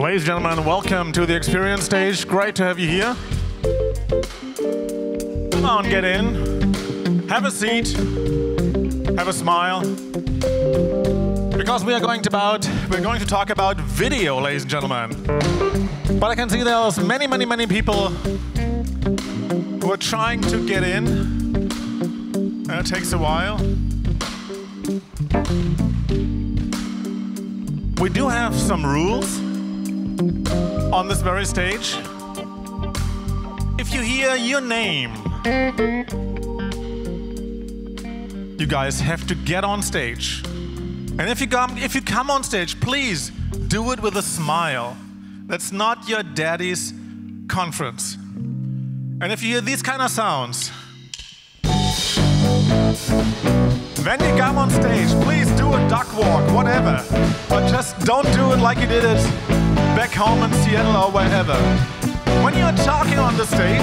Ladies and gentlemen, welcome to the experience stage. Great to have you here. Come on, get in. Have a seat. Have a smile. Because we're going to talk about video, ladies and gentlemen. But I can see there's many people who are trying to get in. And it takes a while. We do have some rules on this very stage. If you hear your name, you guys have to get on stage. And if you come on stage, please do it with a smile. That's not your daddy's conference. And if you hear these kind of sounds, when you come on stage, please do a duck walk, whatever. But just don't do it like you did it back home in Seattle or wherever. When you're talking on the stage,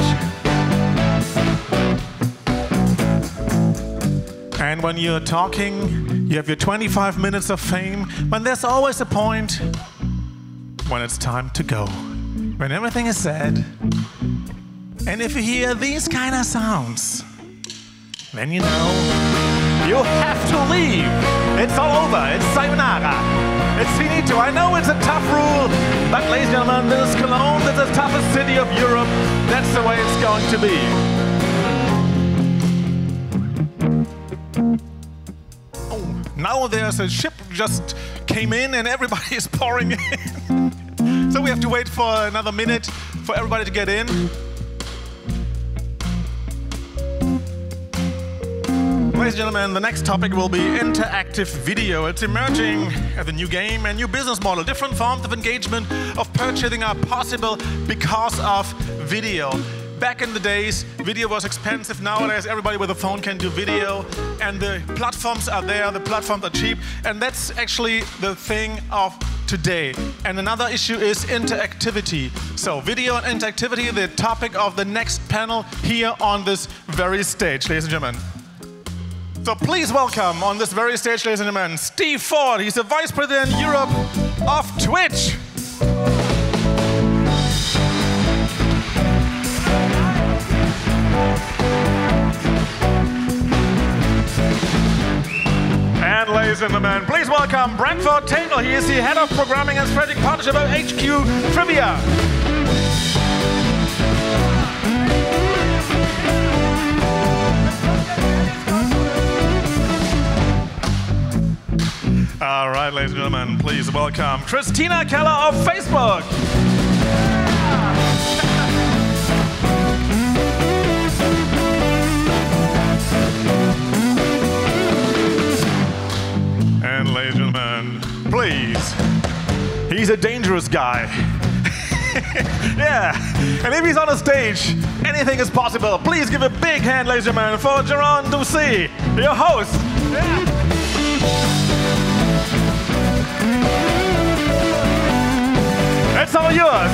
and when you're talking, you have your 25 minutes of fame, but there's always a point when it's time to go. When everything is said, and if you hear these kind of sounds, then you know you have to leave. It's all over. It's sayonara. It's finito. I know it's a tough rule, but ladies and gentlemen, this is Cologne. This is the toughest city of Europe. That's the way it's going to be. Oh, now there's a ship just came in and everybody is pouring in. So we have to wait for another minute for everybody to get in. Ladies and gentlemen, the next topic will be interactive video. It's emerging as a new game, a new business model. Different forms of engagement, of purchasing are possible because of video. Back in the days, video was expensive. Nowadays, everybody with a phone can do video, and the platforms are there, the platforms are cheap, and that's actually the thing of today. And another issue is interactivity. So video and interactivity, the topic of the next panel here on this very stage, ladies and gentlemen. So please welcome on this very stage, ladies and gentlemen, Steve Ford. He's the Vice President Europe of Twitch. And ladies and gentlemen, please welcome Bradford Taylor. He is the Head of Programming and Strategic Partnership at HQ Trivia. All right, ladies and gentlemen, please welcome Christina Keller of Facebook. And ladies and gentlemen, please, he's a dangerous guy. Yeah, and if he's on a stage, anything is possible. Please give a big hand, ladies and gentlemen, for Jerome Doucet, your host. Yeah. It's all yours.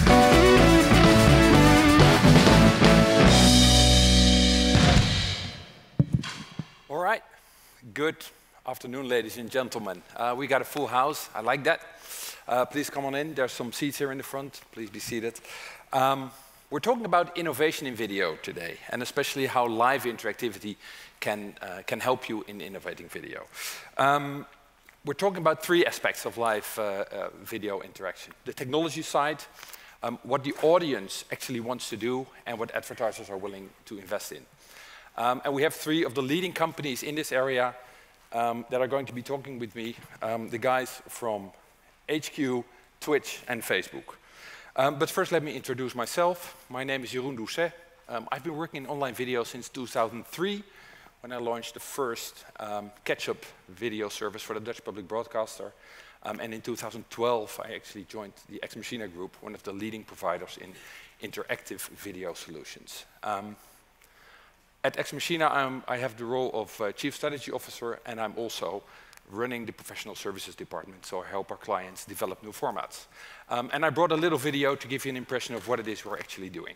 All right. Good afternoon, ladies and gentlemen. We got a full house. I like that. Please come on in. There's some seats here in the front. Please be seated. We're talking about innovation in video today, and especially how live interactivity can help you in innovating video. We're talking about three aspects of live video interaction. The technology side, what the audience actually wants to do, and what advertisers are willing to invest in. And we have three of the leading companies in this area that are going to be talking with me, the guys from HQ, Twitch, and Facebook. But first, let me introduce myself. My name is Jeroen Doucet. I've been working in online video since 2003. When I launched the first catch-up video service for the Dutch public broadcaster. And in 2012, I actually joined the Ex Machina Group, one of the leading providers in interactive video solutions. At Ex Machina, I have the role of Chief Strategy Officer, and I'm also running the professional services department, so I help our clients develop new formats. And I brought a little video to give you an impression of what it is we're actually doing.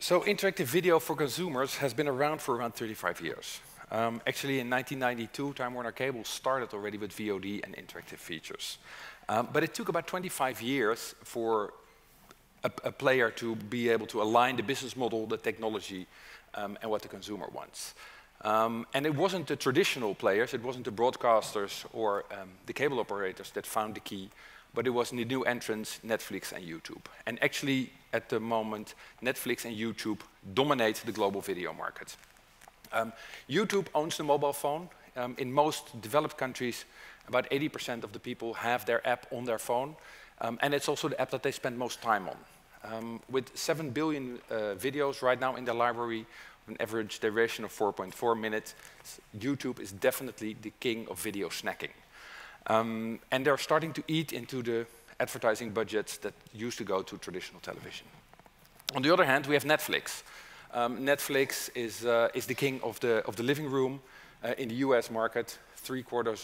So interactive video for consumers has been around for around 35 years. Actually, in 1992, Time Warner Cable started already with VOD and interactive features. But it took about 25 years for a player to be able to align the business model, the technology, and what the consumer wants. And it wasn't the traditional players, it wasn't the broadcasters or the cable operators that found the key, but it was the new entrants, Netflix and YouTube. And actually, at the moment, Netflix and YouTube dominate the global video market. YouTube owns the mobile phone. In most developed countries, about 80% of the people have their app on their phone. And it's also the app that they spend most time on. With 7 billion videos right now in their library, an average duration of 4.4 minutes, YouTube is definitely the king of video snacking. And they're starting to eat into the advertising budgets that used to go to traditional television. On the other hand, we have Netflix. Netflix is the king of the living room in the US market. Three quarters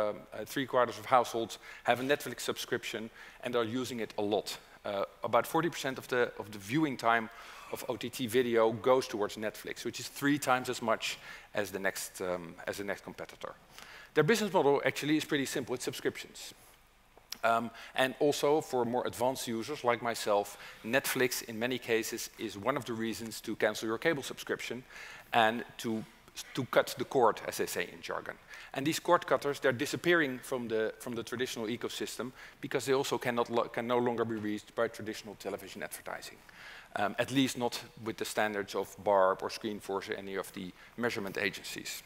of households have a Netflix subscription and are using it a lot. About 40% of the viewing time of OTT video goes towards Netflix, which is 3 times as much as the next competitor. Their business model actually is pretty simple. It's subscriptions. And also for more advanced users like myself, Netflix in many cases is one of the reasons to cancel your cable subscription and to cut the cord, as they say in jargon. And these cord cutters, they're disappearing from the traditional ecosystem because they also can no longer be reached by traditional television advertising. At least not with the standards of Barb or Screenforce or any of the measurement agencies.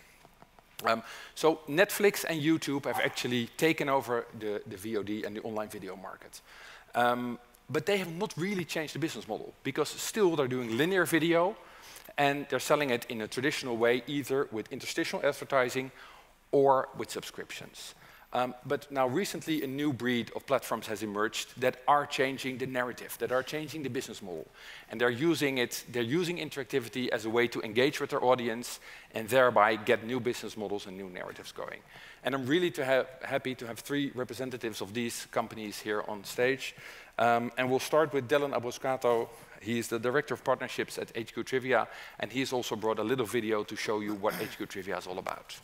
So Netflix and YouTube have actually taken over the VOD and the online video market. But they have not really changed the business model because still they're doing linear video and they're selling it in a traditional way, either with interstitial advertising or with subscriptions. But now recently a new breed of platforms has emerged that are changing the narrative, that are changing the business model. And they're using interactivity as a way to engage with their audience and thereby get new business models and new narratives going. And I'm really happy to have 3 representatives of these companies here on stage. And we'll start with Dylan Abruscato. He is the Director of Partnerships at HQ Trivia, and he's also brought a little video to show you what HQ Trivia is all about.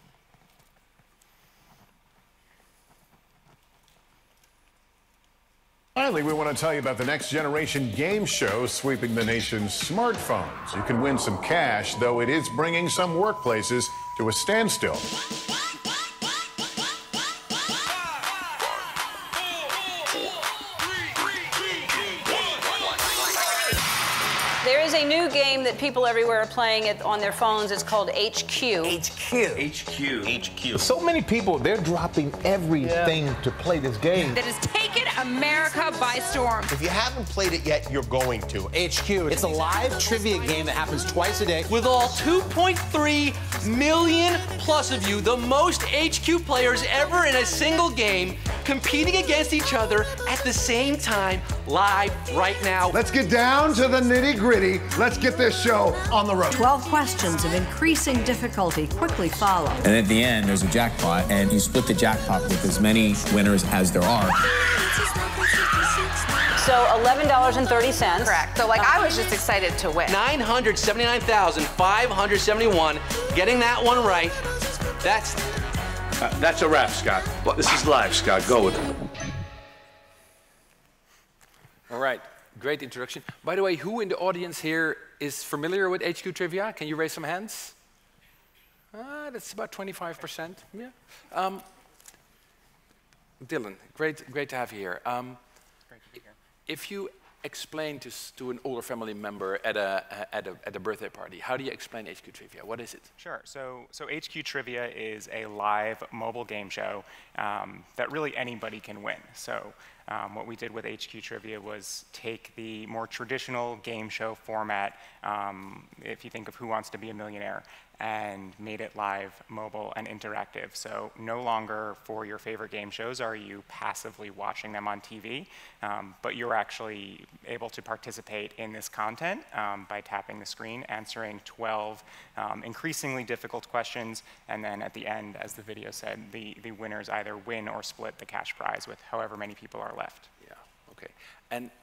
Finally, we want to tell you about the next generation game show sweeping the nation's smartphones. You can win some cash, though it is bringing some workplaces to a standstill. There is a new game that people everywhere are playing on their phones. It's called HQ. HQ. So many people, they're dropping everything to play this game. That has taken America by storm. If you haven't played it yet, you're going to. HQ. It's a live trivia game that happens twice a day. With all 2.3 million plus of you, the most HQ players ever in a single game, competing against each other at the same time, live right now. Let's get down to the nitty-gritty. Let's get this show on the road. 12 questions of increasing difficulty quickly follow. And at the end, there's a jackpot, and you split the jackpot with as many winners as there are. So $11.30. Correct. So I was just excited to win. 979,571. Getting that one right. That's a wrap, Scott. This is live, Scott. Go with it. All right. Great introduction. By the way, who in the audience here is familiar with HQ Trivia? Can you raise some hands? That's about 25%. Yeah. Dylan, great to have you here. If you explain to an older family member at a birthday party, how do you explain HQ Trivia? What is it? Sure. So HQ Trivia is a live mobile game show that really anybody can win. So what we did with HQ Trivia was take the more traditional game show format, if you think of Who Wants to Be a Millionaire, and made it live, mobile, and interactive. So no longer for your favorite game shows are you passively watching them on TV, but you're actually able to participate in this content by tapping the screen, answering 12 increasingly difficult questions, and then at the end, as the video said, the winners either win or split the cash prize with however many people are left. Yeah, okay. And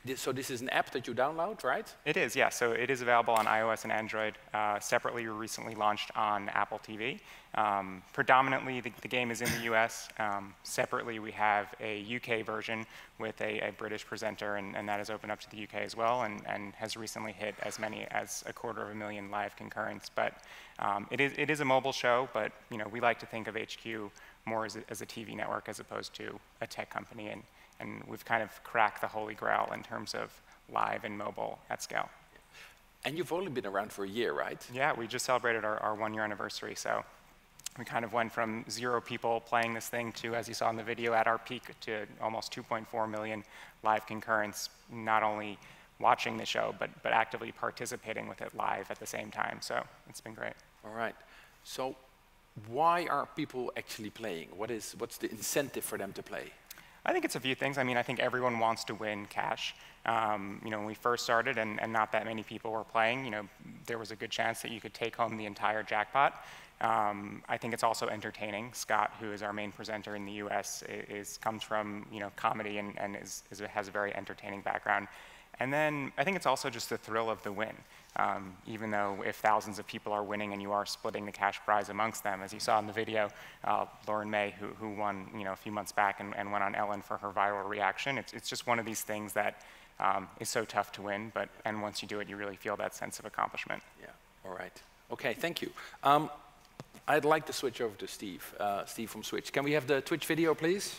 So this is an app that you download, right? It is, yeah. So it is available on iOS and Android. Separately, we recently launched on Apple TV. Predominantly, the game is in the US. Separately, we have a UK version with a British presenter, and that has opened up to the UK as well, and has recently hit as many as 250,000 live concurrents. But it is a mobile show, but we like to think of HQ more as a TV network as opposed to a tech company, and we've kind of cracked the holy grail in terms of live and mobile at scale. And you've only been around for a year, right? Yeah, we just celebrated our 1-year anniversary, so we kind of went from 0 people playing this thing to, as you saw in the video, at our peak to almost 2.4 million live concurrents, not only watching the show, but actively participating with it live at the same time, so it's been great. All right. So why are people actually playing? What's the incentive for them to play? I think it's a few things. I mean, I think everyone wants to win cash. When we first started and not that many people were playing, there was a good chance that you could take home the entire jackpot. I think it's also entertaining. Scott, who is our main presenter in the US, comes from comedy and has a very entertaining background. And then I think it's also just the thrill of the win. Even though if thousands of people are winning and you are splitting the cash prize amongst them, as you saw in the video, Lauren May, who won a few months back and went on Ellen for her viral reaction, it's just one of these things that is so tough to win, and once you do it, you really feel that sense of accomplishment. Yeah, all right. Okay, thank you. I'd like to switch over to Steve, Steve from Switch. Can we have the Twitch video, please?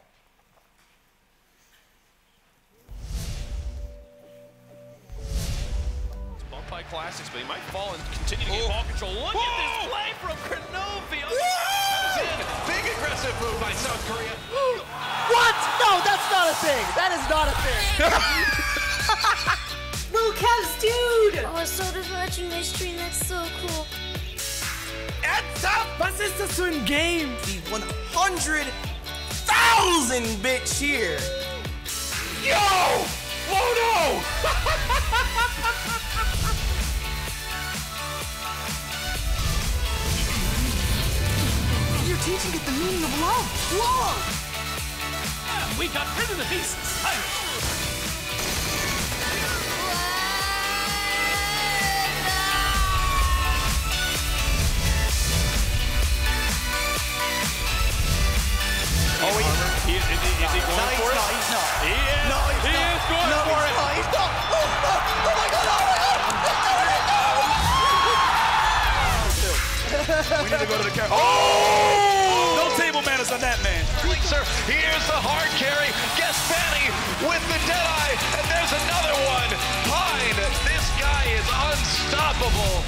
By classics, but he might fall and continue to get ball control. Look at this play from Kranovi. Big aggressive move by South Korea. What? No, that's not a thing. That is not a thing. Little Kev's dude. Oh, so does watching my stream. That's so cool. Was ist das für ein Game? The 100,000 bit cheer. Yo! Oh no! You're teaching it the meaning of love. Love! We got rid of the beast. Oh, is he going for it? No, he's not. He is. No, he's he not. is going no, for it. No, he's not. Oh my God, oh my God. We need to go to the camera. Oh! No table manners on that man. Sir, here's the hard carry. Gaspani with the Deadeye, and there's another one. Pine, this guy is unstoppable.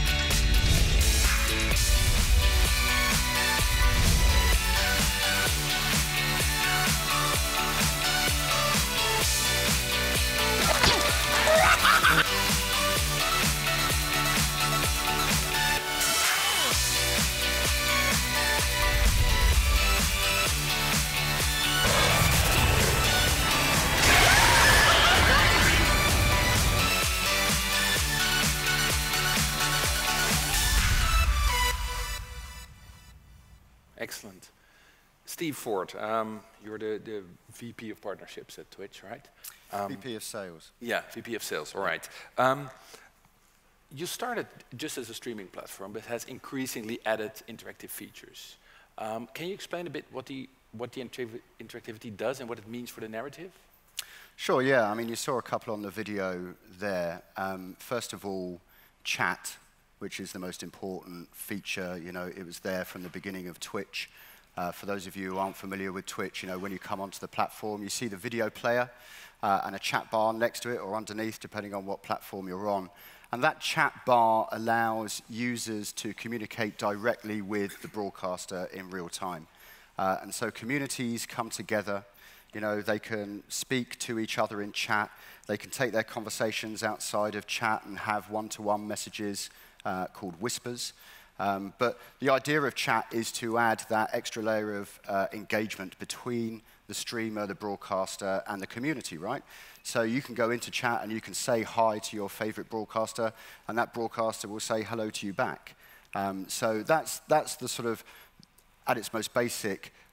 Excellent. Steve Ford, you're the VP of Partnerships at Twitch, right? VP of Sales. Yeah, VP of Sales, all right. You started just as a streaming platform, but has increasingly added interactive features. Can you explain a bit what the interactivity does and what it means for the narrative? Sure, yeah. I mean, you saw a couple on the video there. First of all, chat, which is the most important feature. It was there from the beginning of Twitch. For those of you who aren't familiar with Twitch, when you come onto the platform, you see the video player and a chat bar next to it or underneath, depending on what platform you're on. And that chat bar allows users to communicate directly with the broadcaster in real time. And so communities come together. They can speak to each other in chat. They can take their conversations outside of chat and have one-to-one messages called whispers. But the idea of chat is to add that extra layer of engagement between the streamer, the broadcaster, and the community, right? So you can go into chat and you can say hi to your favorite broadcaster, and that broadcaster will say hello to you back. So that's the sort of, at its most basic,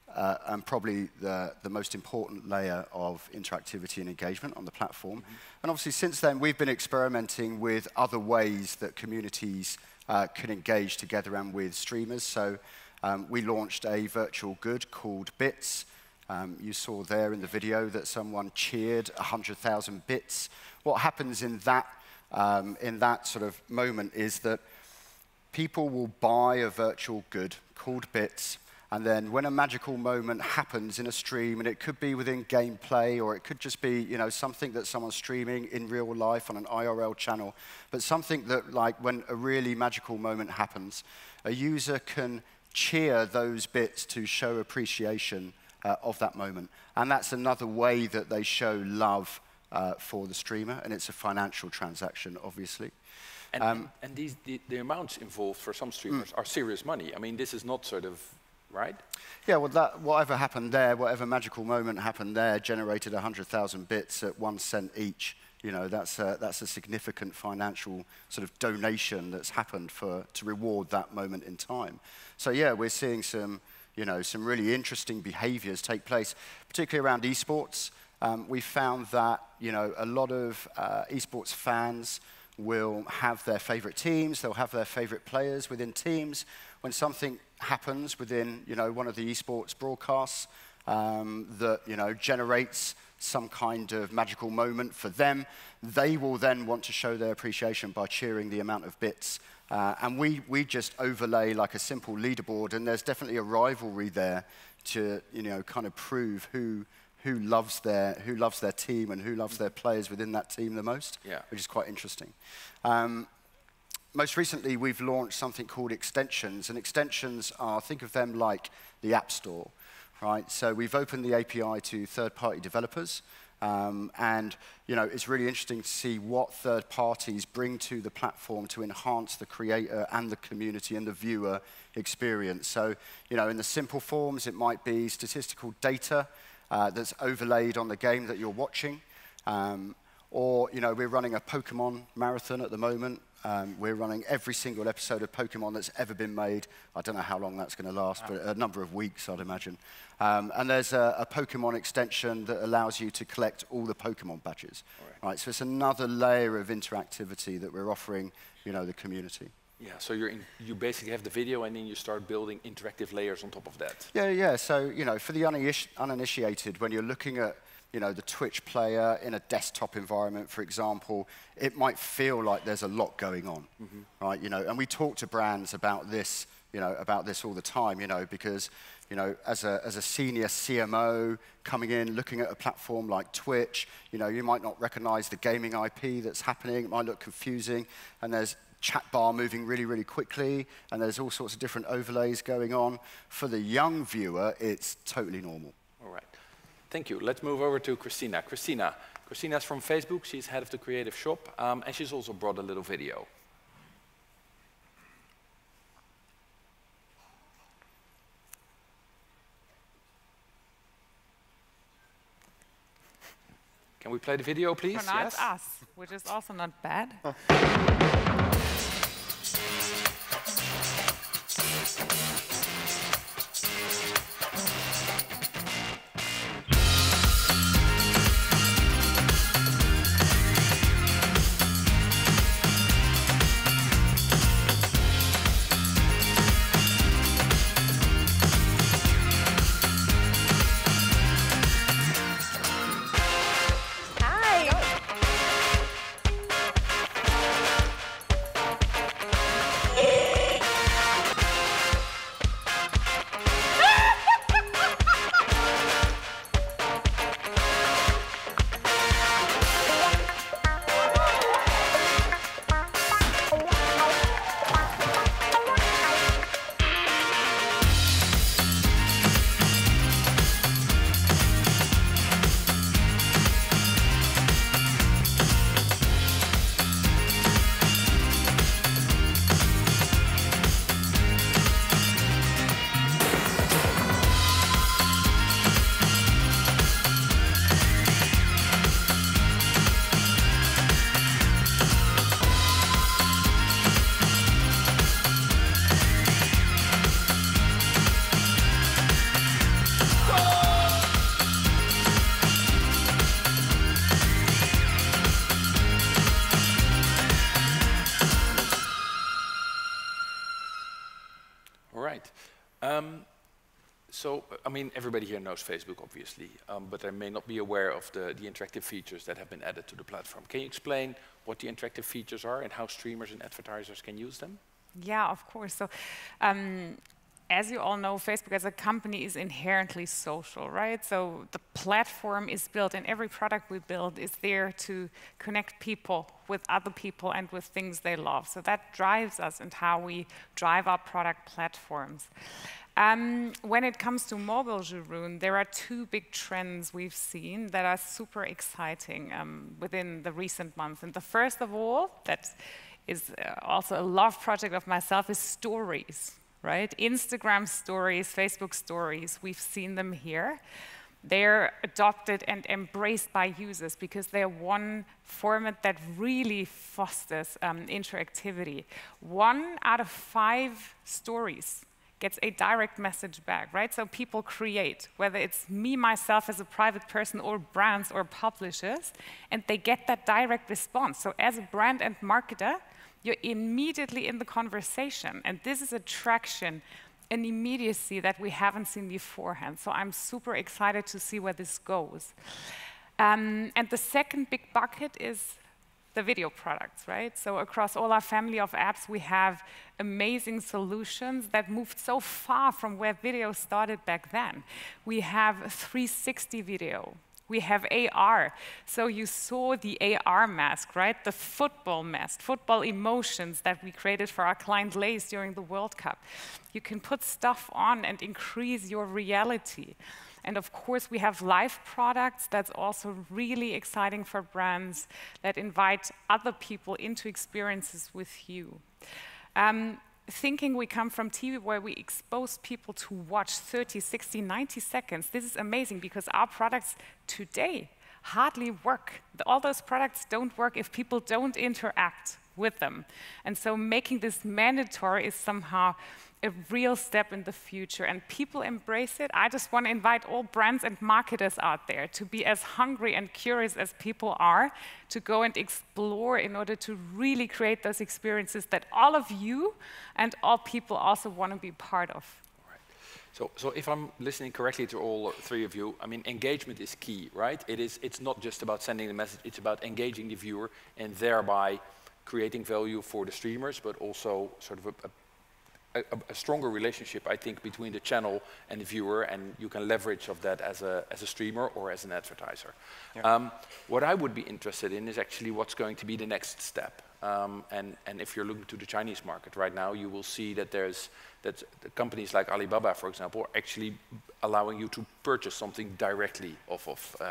and probably the most important layer of interactivity and engagement on the platform. And obviously, since then, we've been experimenting with other ways that communities can engage together and with streamers. So we launched a virtual good called Bits. You saw there in the video that someone cheered 100,000 bits. What happens in that sort of moment is that people will buy a virtual good called Bits, and then when a magical moment happens in a stream, and it could be within gameplay, or it could just be, you know, something that someone's streaming in real life on an IRL channel, but something that, like, when a really magical moment happens, a user can cheer those bits to show appreciation of that moment. And that's another way that they show love for the streamer, and it's a financial transaction, obviously. And the amounts involved for some streamers are serious money. I mean, this is not sort of, right? Yeah, well, whatever happened there, whatever magical moment happened there, generated 100,000 bits at 1 cent each. You know, that's a significant financial sort of donation that's happened to reward that moment in time. So yeah, we're seeing some really interesting behaviors take place, particularly around esports. We found that, you know, a lot of esports fans will have their favorite teams, they'll have their favorite players within teams. When something happens within, you know, one of the esports broadcasts that, you know, generates some kind of magical moment for them, they will then want to show their appreciation by cheering the amount of bits. And we just overlay like a simple leaderboard, and there's definitely a rivalry there to, you know, kind of prove who loves their team and who loves their players within that team the most, which is quite interesting. Most recently, we've launched something called extensions, and extensions are, think of them like the App Store, right? So we've opened the API to third-party developers, and, you know, it's really interesting to see what third parties bring to the platform to enhance the creator and the community and the viewer experience. So, you know, in the simple forms, it might be statistical data that's overlaid on the game that you're watching. Or, you know, we're running a Pokemon marathon at the moment. We're running every single episode of Pokemon that's ever been made. I don't know how long that's going to last, but a number of weeks, I'd imagine. And there's a Pokemon extension that allows you to collect all the Pokemon badges. Right, so it's another layer of interactivity that we're offering, you know, the community. Yeah, so you basically have the video, and then you start building interactive layers on top of that. Yeah. So, you know, for the uninitiated, when you're looking at, you know, the Twitch player in a desktop environment, for example, it might feel like there's a lot going on, right? You know, and we talk to brands about this, you know, all the time, you know, because, you know, as a senior CMO coming in, looking at a platform like Twitch, you know, you might not recognize the gaming IP that's happening. It might look confusing, and there's chat bar moving really, really quickly, and there's all sorts of different overlays going on. For the young viewer, it's totally normal. All right. Thank you. Let's move over to Christina. Christina's from Facebook. She's head of the creative shop, and she's also brought a little video. Can we play the video, please? For now, it's us, which is also not bad. So, I mean, everybody here knows Facebook, obviously, but they may not be aware of the interactive features that have been added to the platform. Can you explain what the interactive features are and how streamers and advertisers can use them? Yeah, of course. So, as you all know, Facebook as a company is inherently social, right? So the platform is built, and every product we build is there to connect people with other people and with things they love. So that drives us and how we drive our product platforms. When it comes to mobile, Jeroen, there are two big trends we've seen that are super exciting within the recent months. And the first of all, that is also a love project of myself, is stories. Right? Instagram stories, Facebook stories, we've seen them here. They're adopted and embraced by users because they're one format that really fosters interactivity. 1 out of 5 stories gets a direct message back, right? So people create, whether it's me, myself as a private person, or brands or publishers, and they get that direct response. So as a brand and marketer, you're immediately in the conversation. And this is a traction, an immediacy that we haven't seen beforehand. So I'm super excited to see where this goes. And the second big bucket is the video products, right? So across all our family of apps, we have amazing solutions that moved so far from where video started back then. We have 360 video. We have AR. So you saw the AR mask, right? The football mask, football emotions that we created for our client Lays during the World Cup. You can put stuff on and increase your reality. And of course, we have live products that's also really exciting for brands that invite other people into experiences with you. Thinking we come from TV where we expose people to watch 30, 60, 90 seconds, this is amazing because our products today hardly work. All those products don't work if people don't interact with them. And so making this mandatory is somehow a real step in the future, and people embrace it. I just want to invite all brands and marketers out there to be as hungry and curious as people are, to go and explore in order to really create those experiences that all of you and all people also want to be part of. So if I'm listening correctly to all three of you, I mean, engagement is key, right? It's not just about sending the message, it's about engaging the viewer and thereby creating value for the streamers, but also sort of a stronger relationship, I think, between the channel and the viewer, and you can leverage of that as a streamer or as an advertiser. Yeah. What I would be interested in is actually what's going to be the next step. And if you're looking to the Chinese market right now, you will see that that companies like Alibaba, for example, are actually allowing you to purchase something directly off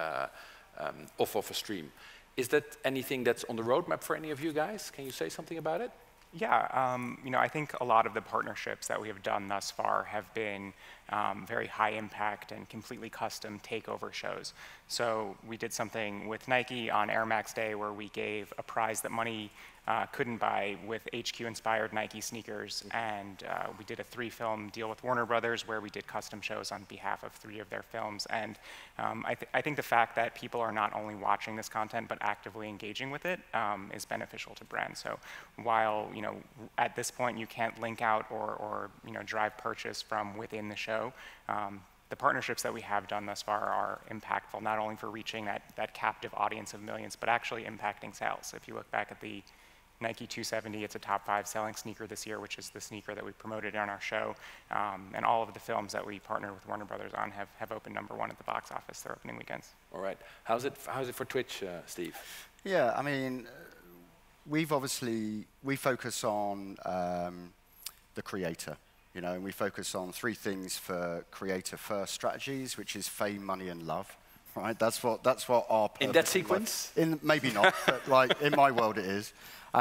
of a stream. Is that anything that's on the roadmap for any of you guys? Can you say something about it? Yeah, you know, I think a lot of the partnerships that we have done thus far have been very high impact and completely custom takeover shows. So we did something with Nike on Air Max Day where we gave a prize that money couldn't buy with HQ-inspired Nike sneakers, and we did a 3-film deal with Warner Brothers where we did custom shows on behalf of 3 of their films. And I think the fact that people are not only watching this content but actively engaging with it is beneficial to brands. So while, you know, at this point you can't link out or you know, drive purchase from within the show, the partnerships that we have done thus far are impactful, not only for reaching that captive audience of millions, but actually impacting sales. If you look back at the Nike 270, it's a top 5 selling sneaker this year, which is the sneaker that we promoted on our show. And all of the films that we partnered with Warner Brothers on have opened #1 at the box office their opening weekends. All right. How's it for Twitch, Steve? Yeah, I mean, we focus on the creator. You know, and we focus on 3 things for creator-first strategies, which is fame, money, and love. Right? That's what our purpose. In that sequence? Maybe not, but like in my world it is.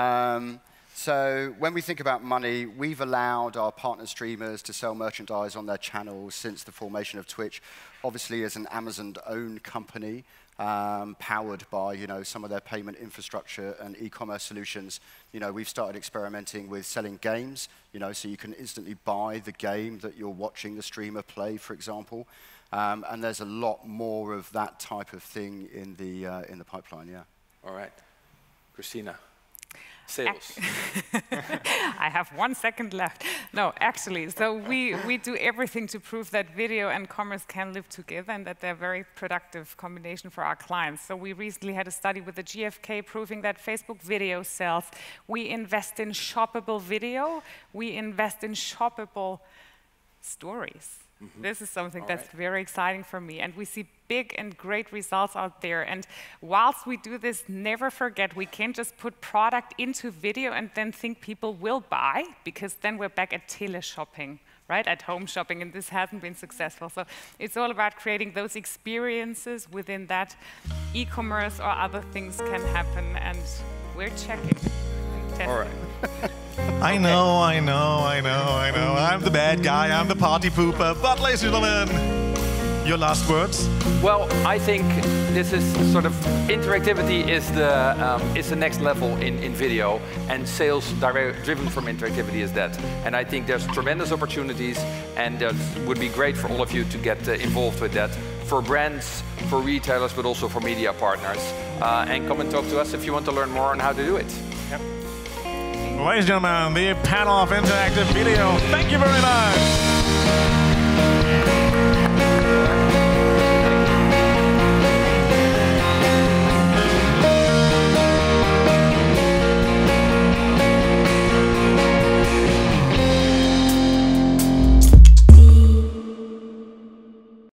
So when we think about money, we've allowed our partner streamers to sell merchandise on their channels since the formation of Twitch. Obviously, as an Amazon-owned company, powered by, you know, some of their payment infrastructure and e-commerce solutions, you know, we've started experimenting with selling games, you know, so you can instantly buy the game that you're watching the streamer play, for example. And there's a lot more of that type of thing in the pipeline, yeah. All right. Christina. Sales. I have 1 second left. No, actually, so we do everything to prove that video and commerce can live together and that they're a very productive combination for our clients. So we recently had a study with the GfK proving that Facebook video sells. We invest in shoppable video. We invest in shoppable stories. This is something that's very exciting for me. And we see big and great results out there. And whilst we do this, never forget, we can't just put product into video and then think people will buy, because then we're back at teleshopping, right? At home shopping, and this hasn't been successful. So it's all about creating those experiences within that e-commerce or other things can happen, and we're checking. All right. I know. I'm the bad guy, I'm the party pooper. But ladies and gentlemen, your last words? Well, I think this is sort of, interactivity is the next level in video, and sales driven from interactivity is that. And I think there's tremendous opportunities, and it would be great for all of you to get involved with that, for brands, for retailers, but also for media partners. And come and talk to us if you want to learn more on how to do it. Yep. Ladies and gentlemen, the panel of interactive video. Thank you very much.